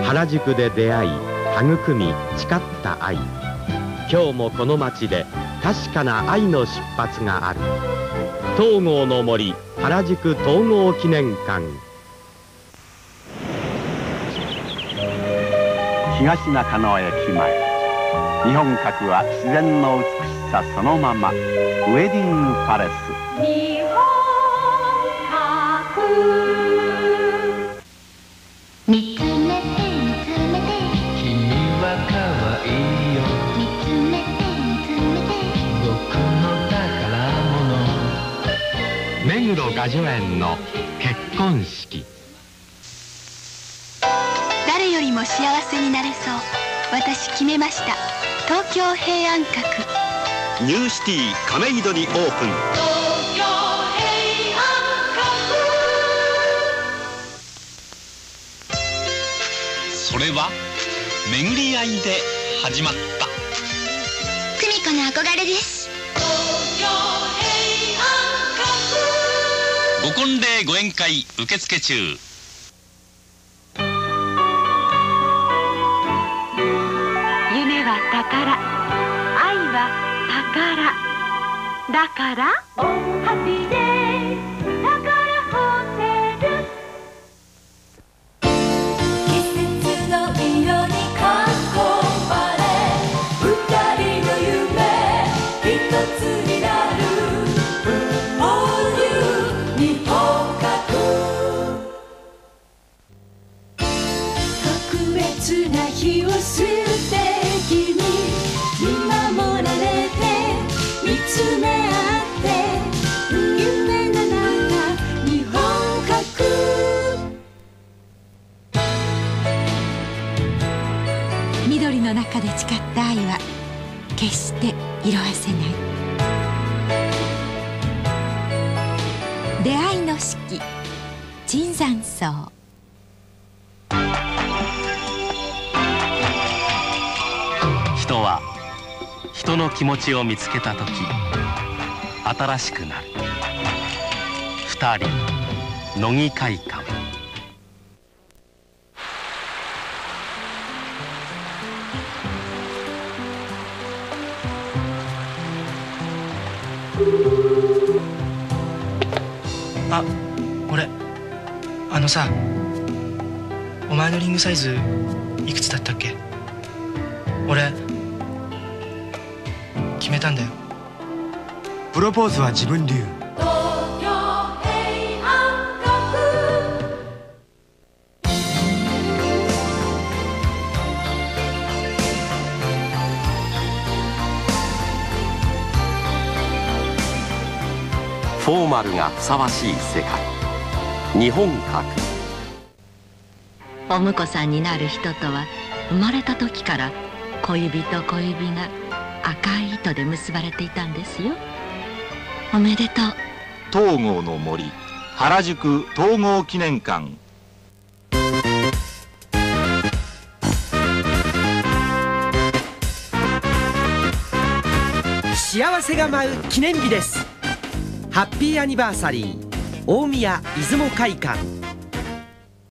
原宿で出会い育み誓った愛。今日もこの街で確かな愛の出発がある。東郷の森原宿東郷記念館。東中野駅前。日本閣は自然の美しさそのまま。ウェディングパレス。日本閣。 見つめて見つめて君は可愛いよ。 見つめて見つめて僕の宝物。 目黒雅叙園の結婚式。 誰よりも幸せになれそう。私決めました。東京平安閣。 ニューシティ亀戸にオープン。 東京平安閣。 それは巡り合いで始まった。 久美子の憧れです。 東京平安閣。 ご婚礼ご宴会受付中。 夢は宝、愛は宝。だからおハピで宝ホテル。季節の色に囲まれ、二人の夢一つになる。All new 日本閣。特別な日を素敵に見守られて、見つめ合って夢の中日本閣。緑の中で誓った愛は決して色あせない。出会いの式、椿山荘。 人は人の気持ちを見つけた時新しくなる。二人乃木会館。 あ、俺さ、お前のリングサイズいくつだったっけ？俺決めたんだよ。 プロポーズは自分流。 東京平安閣。 フォーマルがふさわしい世界。日本閣。 お婿さんになる人とは生まれた時から小指と小指が赤い糸で結ばれていたんですよ。おめでとう。 東郷の森原宿東郷記念館。 幸せが舞う記念日です。ハッピーアニバーサリー大宮出雲会館。